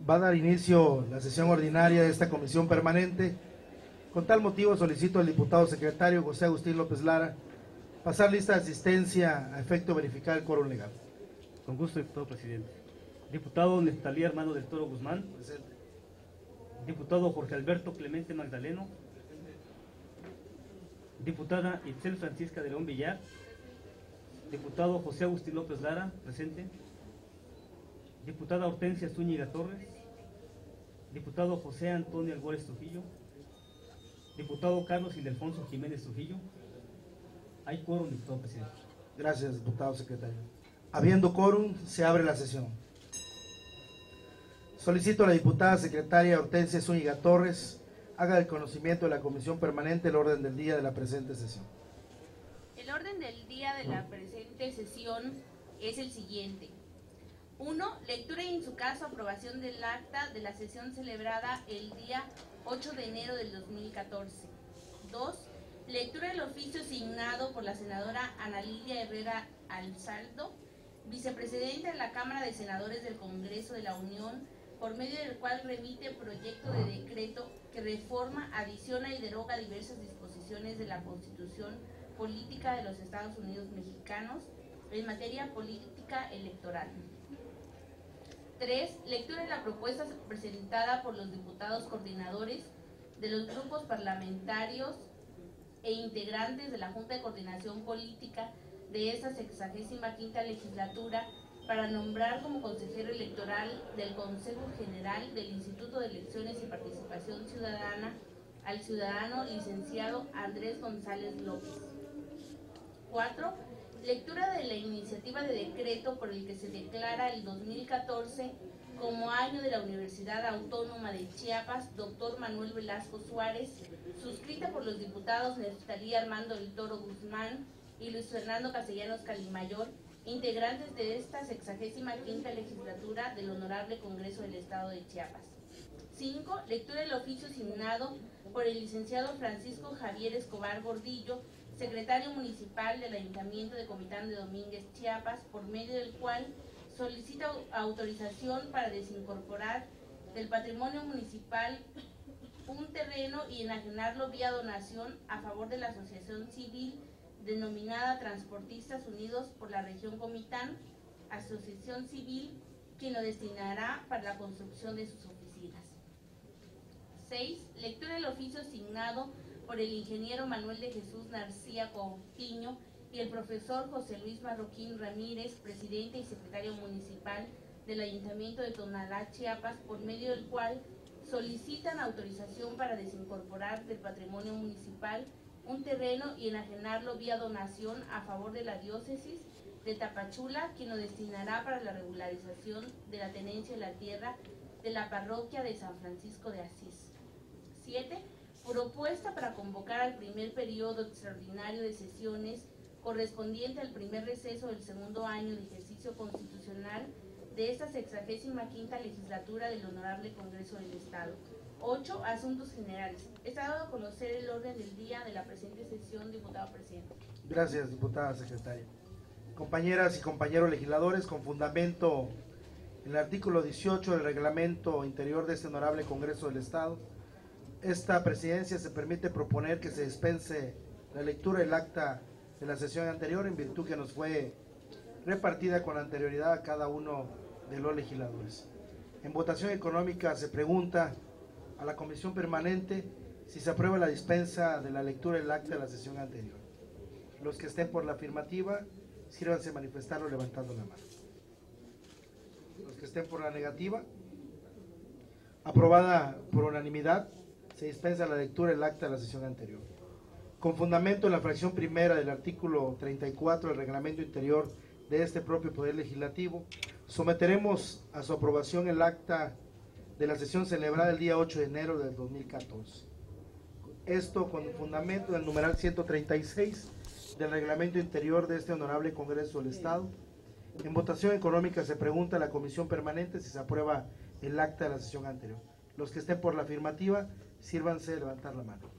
Va a dar inicio la sesión ordinaria de esta comisión permanente. Con tal motivo solicito al diputado secretario José Agustín López Lara pasar lista de asistencia a efecto de verificar el quórum legal. Con gusto, diputado presidente. Diputado Neftalí Armando del Toro Guzmán. Presente. Diputado Jorge Alberto Clemente Magdaleno. Diputada Itzel Francisca de León Villar. Diputado José Agustín López Lara, presente. Diputada Hortensia Zúñiga Torres. Diputado José Antonio Albores Trujillo. Diputado Carlos Ildefonso Jiménez Trujillo. Hay quórum, diputado presidente. Gracias, diputado secretario. Habiendo quórum, se abre la sesión. Solicito a la diputada secretaria Hortensia Zúñiga Torres haga del conocimiento de la comisión permanente el orden del día de la presente sesión. El orden del día de la presente sesión es el siguiente. 1. Lectura y en su caso aprobación del acta de la sesión celebrada el día 8 de enero del 2014. 2. Lectura del oficio signado por la senadora Ana Lilia Herrera Alzaldo, vicepresidenta de la Cámara de Senadores del Congreso de la Unión, por medio del cual remite proyecto de decreto que reforma, adiciona y deroga diversas disposiciones de la Constitución Política de los Estados Unidos Mexicanos en materia política electoral. 3. Lectura de la propuesta presentada por los diputados coordinadores de los grupos parlamentarios e integrantes de la Junta de Coordinación Política de esta 65ª legislatura para nombrar como consejero electoral del Consejo General del Instituto de Elecciones y Participación Ciudadana al ciudadano licenciado Andrés González López. 4. Lectura de la iniciativa de decreto por el que se declara el 2014 como año de la Universidad Autónoma de Chiapas, Dr. Manuel Velasco Suárez, suscrita por los diputados Neftalí Armando del Toro Guzmán y Luis Fernando Castellanos Calimayor, integrantes de esta 65ª legislatura del Honorable Congreso del Estado de Chiapas. 5. Lectura del oficio signado por el licenciado Francisco Javier Escobar Gordillo, secretario municipal del Ayuntamiento de Comitán de Domínguez, Chiapas, por medio del cual solicita autorización para desincorporar del patrimonio municipal un terreno y enajenarlo vía donación a favor de la asociación civil denominada Transportistas Unidos por la Región Comitán, asociación civil, quien lo destinará para la construcción de sus oficinas. 6. Lectura del oficio signado por el ingeniero Manuel de Jesús Narcía Coutinho y el profesor José Luis Marroquín Ramírez, presidente y secretario municipal del Ayuntamiento de Tonalá, Chiapas, por medio del cual solicitan autorización para desincorporar del patrimonio municipal un terreno y enajenarlo vía donación a favor de la diócesis de Tapachula, quien lo destinará para la regularización de la tenencia de la tierra de la parroquia de San Francisco de Asís. 7. Propuesta para convocar al primer periodo extraordinario de sesiones correspondiente al primer receso del segundo año de ejercicio constitucional de esta 65ª legislatura del Honorable Congreso del Estado. 8. Asuntos generales. Está dado a conocer el orden del día de la presente sesión, diputado presidente. Gracias, diputada secretaria. Compañeras y compañeros legisladores, con fundamento en el artículo 18 del reglamento interior de este Honorable Congreso del Estado, esta presidencia se permite proponer que se dispense la lectura del acta de la sesión anterior, en virtud que nos fue repartida con anterioridad a cada uno de los legisladores. En votación económica se pregunta a la comisión permanente si se aprueba la dispensa de la lectura del acta de la sesión anterior. Los que estén por la afirmativa, sírvanse manifestarlo levantando la mano. Los que estén por la negativa, aprobada por unanimidad, se dispensa la lectura del acta de la sesión anterior. Con fundamento en la fracción primera del artículo 34 del reglamento interior de este propio Poder Legislativo, someteremos a su aprobación el acta de la sesión celebrada el día 8 de enero del 2014. Esto con fundamento en el numeral 136 del reglamento interior de este Honorable Congreso del Estado. En votación económica se pregunta a la comisión permanente si se aprueba el acta de la sesión anterior. Los que estén por la afirmativa, sírvanse de levantar la mano.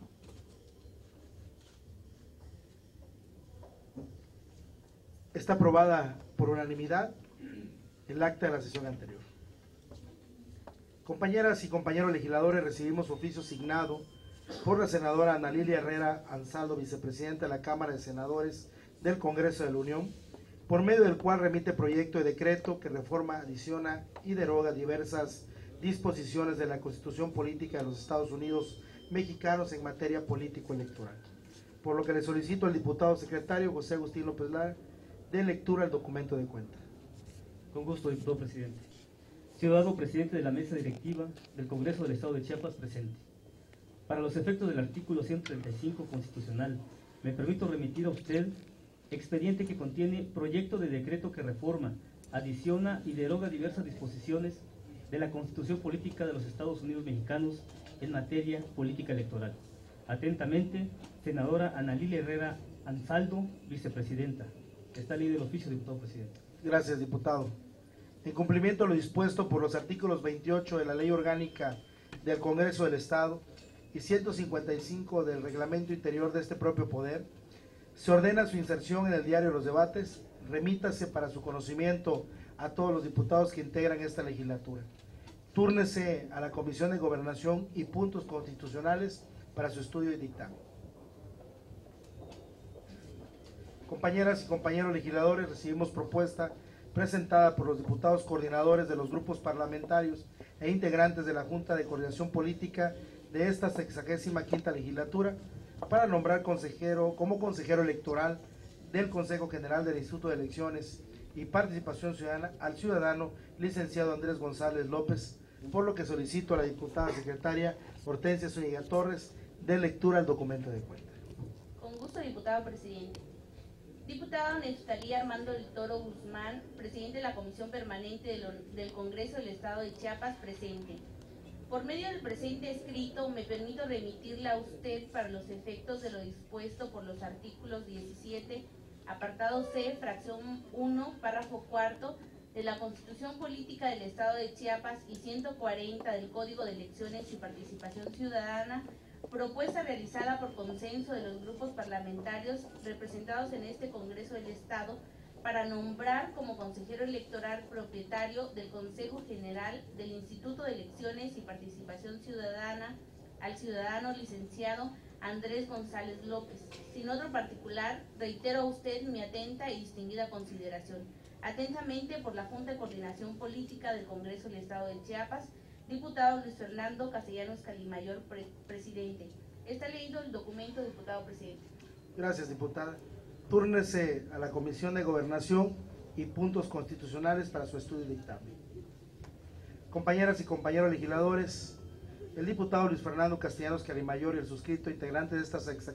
Está aprobada por unanimidad el acta de la sesión anterior. Compañeras y compañeros legisladores, recibimos oficio signado por la senadora Ana Lilia Herrera Ansaldo, vicepresidenta de la Cámara de Senadores del Congreso de la Unión, por medio del cual remite proyecto de decreto que reforma, adiciona y deroga diversas disposiciones de la Constitución Política de los Estados Unidos Mexicanos en materia político-electoral. Por lo que le solicito al diputado secretario José Agustín López Lara de lectura al documento de cuenta. Con gusto, diputado presidente. Ciudadano presidente de la mesa directiva del Congreso del Estado de Chiapas presente. Para los efectos del artículo 135 constitucional, me permito remitir a usted expediente que contiene proyecto de decreto que reforma, adiciona y deroga diversas disposiciones de la Constitución Política de los Estados Unidos Mexicanos en materia política electoral. Atentamente, senadora Ana Lilia Herrera Ansaldo, vicepresidenta. Está ley del oficio, diputado presidente. Gracias, diputado. En cumplimiento de lo dispuesto por los artículos 28 de la Ley Orgánica del Congreso del Estado y 155 del Reglamento Interior de este propio Poder, se ordena su inserción en el diario de los debates. Remítase para su conocimiento a todos los diputados que integran esta legislatura. Túrnese a la Comisión de Gobernación y Puntos Constitucionales para su estudio y dictamen. Compañeras y compañeros legisladores, recibimos propuesta presentada por los diputados coordinadores de los grupos parlamentarios e integrantes de la Junta de Coordinación Política de esta 65ª legislatura para nombrar como consejero electoral del Consejo General del Instituto de Elecciones y Participación Ciudadana al ciudadano licenciado Andrés González López, por lo que solicito a la diputada secretaria Hortensia Zúñiga Torres de lectura al documento de cuenta. Con gusto, diputado presidente. Diputado Neftalí Armando del Toro Guzmán, presidente de la Comisión Permanente del Congreso del Estado de Chiapas, presente. Por medio del presente escrito, me permito remitirle a usted para los efectos de lo dispuesto por los artículos 17, apartado C, fracción 1, párrafo 4, de la Constitución Política del Estado de Chiapas y 140 del Código de Elecciones y Participación Ciudadana, propuesta realizada por consenso de los grupos parlamentarios representados en este Congreso del Estado para nombrar como consejero electoral propietario del Consejo General del Instituto de Elecciones y Participación Ciudadana al ciudadano licenciado Andrés González López. Sin otro particular, reitero a usted mi atenta y distinguida consideración. Atentamente, por la Junta de Coordinación Política del Congreso del Estado de Chiapas, diputado Luis Fernando Castellanos Calimayor, presidente. Está leído el documento, diputado presidente. Gracias, diputada. Túrnese a la Comisión de Gobernación y Puntos Constitucionales para su estudio y dictamen. Compañeras y compañeros legisladores, el diputado Luis Fernando Castellanos Calimayor y el suscrito integrante de esta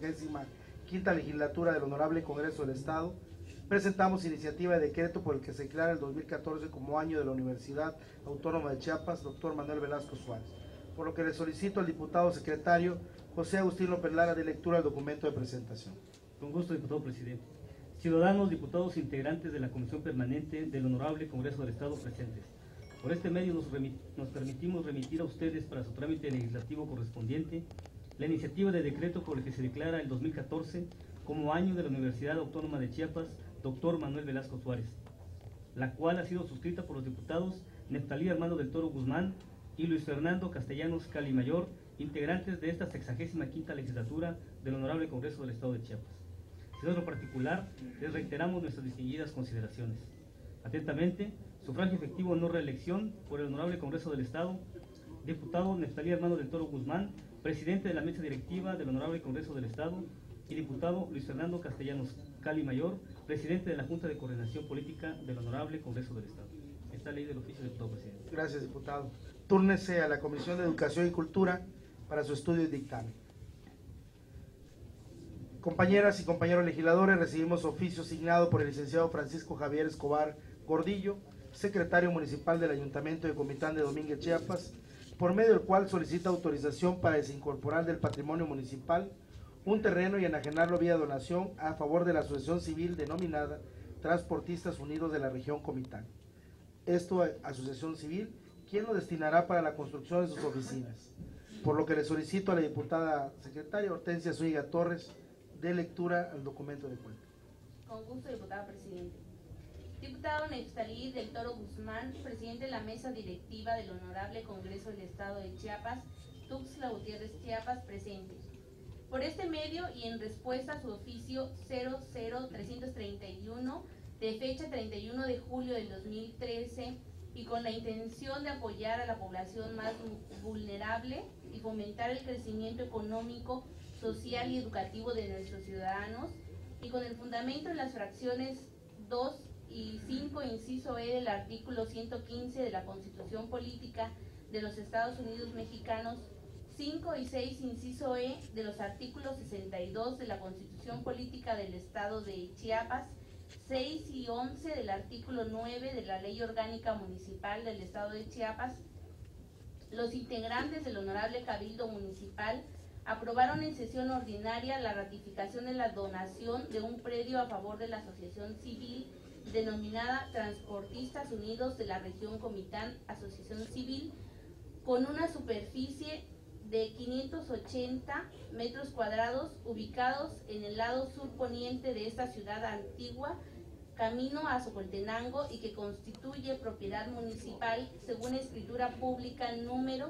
65ª legislatura del Honorable Congreso del Estado, presentamos iniciativa de decreto por el que se declara el 2014 como año de la Universidad Autónoma de Chiapas, doctor Manuel Velasco Suárez, por lo que le solicito al diputado secretario José Agustín López Lara de lectura al documento de presentación. Con gusto, diputado presidente. Ciudadanos, diputados integrantes de la Comisión Permanente del Honorable Congreso del Estado presentes. Por este medio nos permitimos remitir a ustedes para su trámite legislativo correspondiente la iniciativa de decreto por el que se declara el 2014 como año de la Universidad Autónoma de Chiapas, doctor Manuel Velasco Suárez, la cual ha sido suscrita por los diputados Neftalí Armando del Toro Guzmán y Luis Fernando Castellanos Calimayor, integrantes de esta 65ª legislatura del Honorable Congreso del Estado de Chiapas. Sin otro particular, les reiteramos nuestras distinguidas consideraciones. Atentamente, sufragio efectivo no reelección por el Honorable Congreso del Estado, diputado Neftalí Armando del Toro Guzmán, presidente de la mesa directiva del Honorable Congreso del Estado, y diputado Luis Fernando Castellanos Calimayor, presidente de la Junta de Coordinación Política del Honorable Congreso del Estado. Está ley del oficio, diputado presidente. Gracias, diputado. Túrnese a la Comisión de Educación y Cultura para su estudio y dictamen. Compañeras y compañeros legisladores, recibimos oficio signado por el licenciado Francisco Javier Escobar Gordillo, secretario municipal del Ayuntamiento de Comitán de Domínguez, Chiapas, por medio del cual solicita autorización para desincorporar del patrimonio municipal un terreno y enajenarlo vía donación a favor de la asociación civil denominada Transportistas Unidos de la Región Comitán. Esto, asociación civil, quien lo destinará para la construcción de sus oficinas. Por lo que le solicito a la diputada secretaria Hortensia Zúñiga Torres de lectura al documento de cuenta. Con gusto, diputado presidente. Diputado Neftalí del Toro Guzmán, presidente de la mesa directiva del Honorable Congreso del Estado de Chiapas, Tuxtla Gutiérrez Chiapas, presente. Por este medio y en respuesta a su oficio 00331 de fecha 31 de julio del 2013 y con la intención de apoyar a la población más vulnerable y fomentar el crecimiento económico, social y educativo de nuestros ciudadanos, y con el fundamento en las fracciones 2 y 5, inciso E del artículo 115 de la Constitución Política de los Estados Unidos Mexicanos, 5 y 6, inciso E de los artículos 62 de la Constitución Política del Estado de Chiapas, 6 y 11 del artículo 9 de la Ley Orgánica Municipal del Estado de Chiapas, los integrantes del Honorable Cabildo Municipal aprobaron en sesión ordinaria la ratificación de la donación de un predio a favor de la asociación civil denominada Transportistas Unidos de la Región Comitán, Asociación Civil, con una superficie de 580 metros cuadrados ubicados en el lado sur poniente de esta ciudad antigua, camino a Socoltenango, y que constituye propiedad municipal según escritura pública número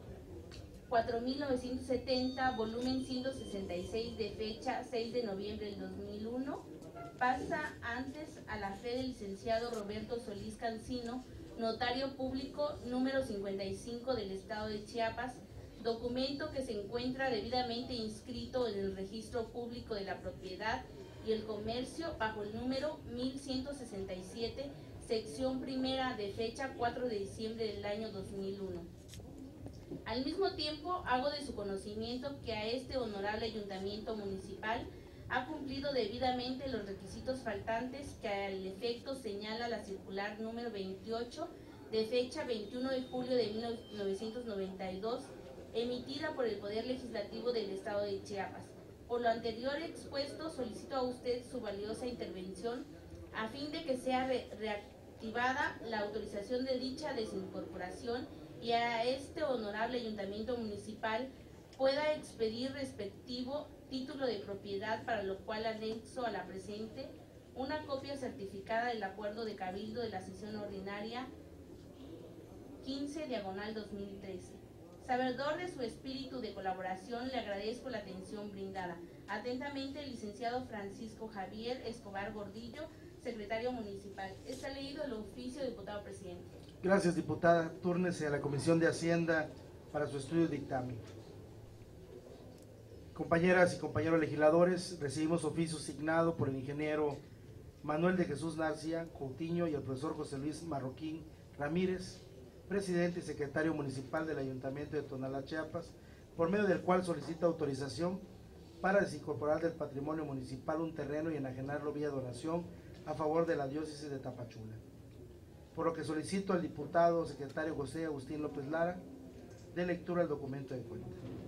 4970, volumen 166 de fecha 6 de noviembre del 2001, pasa antes a la fe del licenciado Roberto Solís Cancino, notario público número 55 del Estado de Chiapas, documento que se encuentra debidamente inscrito en el Registro Público de la Propiedad y el Comercio bajo el número 1167, sección primera de fecha 4 de diciembre del año 2001. Al mismo tiempo, hago de su conocimiento que a este honorable ayuntamiento municipal ha cumplido debidamente los requisitos faltantes que al efecto señala la circular número 28 de fecha 21 de julio de 1992, emitida por el Poder Legislativo del Estado de Chiapas. Por lo anterior expuesto, solicito a usted su valiosa intervención a fin de que sea reactivada la autorización de dicha desincorporación y a este honorable ayuntamiento municipal pueda expedir respectivo título de propiedad, para lo cual anexo a la presente una copia certificada del acuerdo de cabildo de la sesión ordinaria 15/2013. Sabedor de su espíritu de colaboración, le agradezco la atención brindada. Atentamente, el licenciado Francisco Javier Escobar Gordillo, secretario municipal. Está leído el oficio, diputado presidente. Gracias, diputada. Túrnese a la Comisión de Hacienda para su estudio y dictamen. Compañeras y compañeros legisladores, recibimos oficio signado por el ingeniero Manuel de Jesús Narcia Coutinho y el profesor José Luis Marroquín Ramírez, presidente y secretario municipal del Ayuntamiento de Tonalá, Chiapas, por medio del cual solicita autorización para desincorporar del patrimonio municipal un terreno y enajenarlo vía donación a favor de la diócesis de Tapachula. Por lo que solicito al diputado secretario José Agustín López Lara de lectura al documento de cuenta.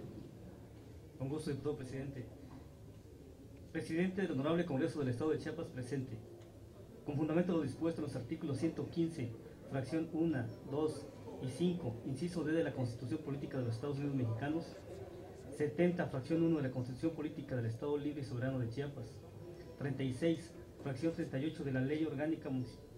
Con gusto, diputado presidente. Presidente del Honorable Congreso del Estado de Chiapas, presente. Con fundamento de lo dispuesto en los artículos 115, fracción 1, 2 y 5, inciso D de la Constitución Política de los Estados Unidos Mexicanos, 70, fracción 1 de la Constitución Política del Estado Libre y Soberano de Chiapas, 36, fracción 38 de la Ley Orgánica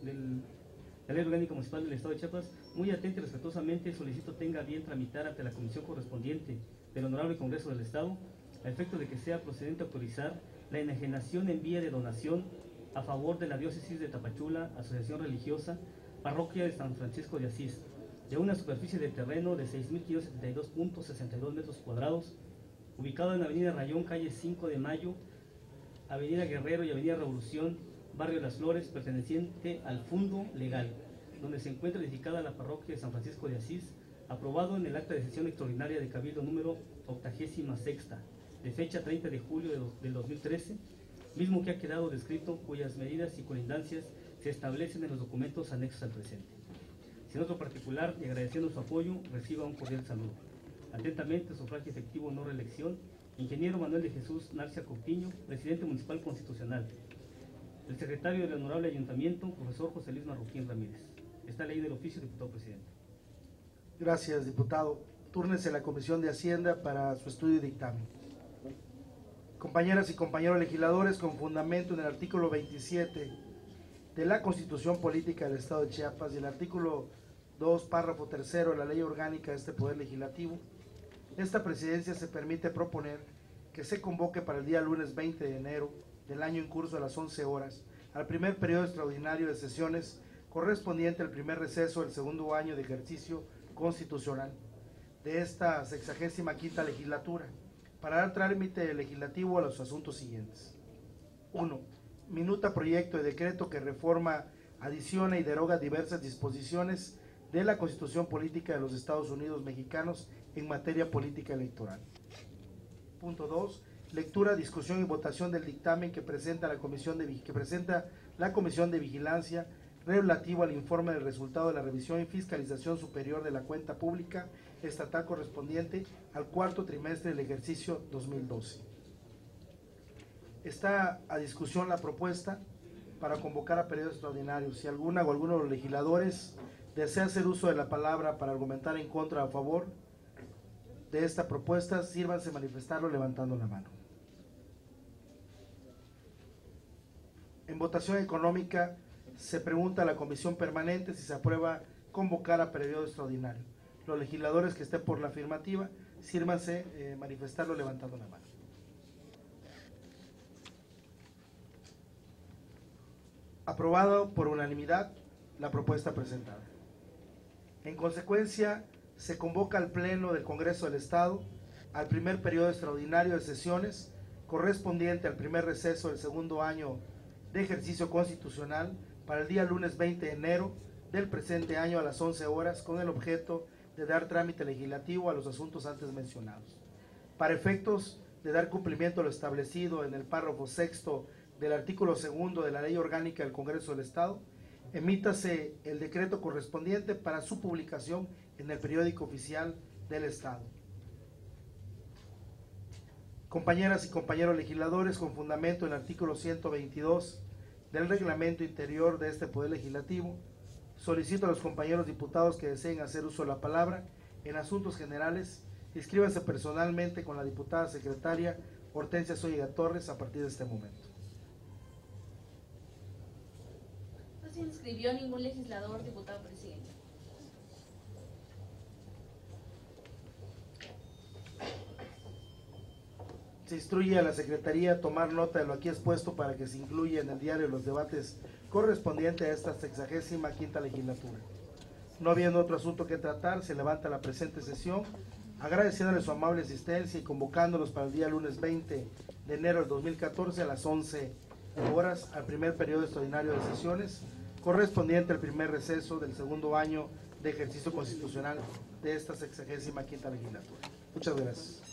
Municipal del Estado de Chiapas, muy atenta y respetuosamente solicito tenga bien tramitar ante la comisión correspondiente del Honorable Congreso del Estado, a efecto de que sea procedente autorizar la enajenación en vía de donación a favor de la diócesis de Tapachula, asociación religiosa, parroquia de San Francisco de Asís, de una superficie de terreno de 6.572.62 metros cuadrados, ubicado en Avenida Rayón, calle 5 de Mayo, Avenida Guerrero y Avenida Revolución, Barrio Las Flores, perteneciente al Fundo Legal, donde se encuentra edificada la parroquia de San Francisco de Asís, aprobado en el acta de sesión extraordinaria de Cabildo número 86, de fecha 30 de julio del 2013, mismo que ha quedado descrito, cuyas medidas y colindancias se establecen en los documentos anexos al presente. Sin otro particular y agradeciendo su apoyo, reciba un cordial saludo. Atentamente, sufragio efectivo no reelección, ingeniero Manuel de Jesús Narcia Coutinho, presidente municipal constitucional. El secretario del Honorable Ayuntamiento, profesor José Luis Marroquín Ramírez. Está leído el oficio, diputado presidente. Gracias, diputado. Túrnese a la Comisión de Hacienda para su estudio y dictamen. Compañeras y compañeros legisladores, con fundamento en el artículo 27 de la Constitución Política del Estado de Chiapas y el artículo 2, párrafo tercero de la Ley Orgánica de este Poder Legislativo, esta presidencia se permite proponer que se convoque para el día lunes 20 de enero del año en curso a las 11 horas al primer periodo extraordinario de sesiones correspondiente al primer receso del segundo año de ejercicio constitucional de esta 65ª legislatura, para dar trámite legislativo a los asuntos siguientes. 1. Minuta proyecto de decreto que reforma, adiciona y deroga diversas disposiciones de la Constitución Política de los Estados Unidos Mexicanos en materia política electoral. Punto 2. Lectura, discusión y votación del dictamen que presenta la Comisión de Vigilancia relativo al informe del resultado de la revisión y fiscalización superior de la cuenta pública estatal correspondiente al cuarto trimestre del ejercicio 2012. Está a discusión la propuesta para convocar a periodo extraordinario. Si alguna o alguno de los legisladores desea hacer uso de la palabra para argumentar en contra o a favor de esta propuesta, sírvanse manifestarlo levantando la mano. En votación económica, se pregunta a la Comisión Permanente si se aprueba convocar a periodo extraordinario. Los legisladores que estén por la afirmativa, sírvanse manifestarlo levantando la mano. Aprobado por unanimidad la propuesta presentada. En consecuencia, se convoca al Pleno del Congreso del Estado al primer periodo extraordinario de sesiones correspondiente al primer receso del segundo año de ejercicio constitucional para el día lunes 20 de enero del presente año a las 11 horas con el objeto de dar trámite legislativo a los asuntos antes mencionados. Para efectos de dar cumplimiento a lo establecido en el párrafo sexto del artículo 2 de la Ley Orgánica del Congreso del Estado, emítase el decreto correspondiente para su publicación en el periódico oficial del Estado. Compañeras y compañeros legisladores, con fundamento en el artículo 122 del reglamento interior de este Poder Legislativo, solicito a los compañeros diputados que deseen hacer uso de la palabra en asuntos generales, inscríbanse personalmente con la diputada secretaria Hortensia Zúñiga Torres a partir de este momento. No se inscribió ningún legislador, diputado presidente. Se instruye a la Secretaría a tomar nota de lo aquí expuesto para que se incluya en el diario los debates correspondientes a esta 65ª legislatura. No habiendo otro asunto que tratar, se levanta la presente sesión, agradeciéndole su amable asistencia y convocándolos para el día lunes 20 de enero del 2014 a las 11 horas al primer periodo extraordinario de sesiones, correspondiente al primer receso del segundo año de ejercicio constitucional de esta 65ª legislatura. Muchas gracias.